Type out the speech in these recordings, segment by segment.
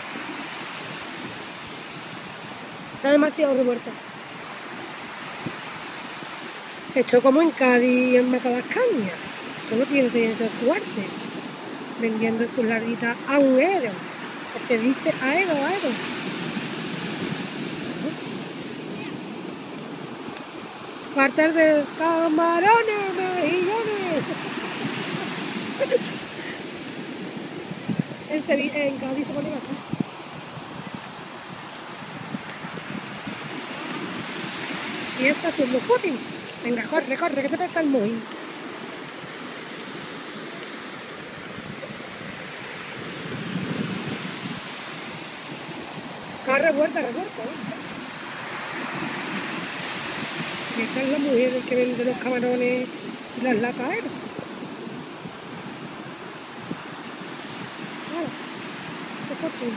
Está demasiado revuelta. Esto como en Cádiz y en Matalascaña. Esto no tiene que suerte. Vendiendo sus larguitas a €1. Porque dice aero. Cuartel de camarones, mejillones. En Cádiz se pone así. Y está haciendo footing. Venga, corre, que te pesa el móvil. Está revuelta, Y esta es la mujer que vende los camarones y las latas aero. Qué fortuna.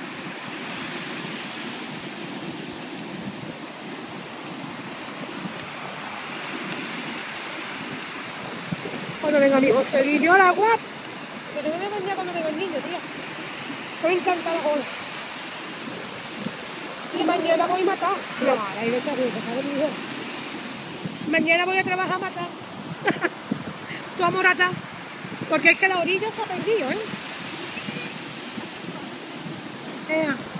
Cuando venga mi Joselillo al agua, que tengo que bañar cuando venga el niño, tía. Estoy encantada con él. Y mañana voy a matar. No, ahora hay otra cosa, ¿sabes, mi hijo? Mañana voy a trabajar a matar. Tu amor atado. Porque es que la orilla se ha perdido, ¿eh?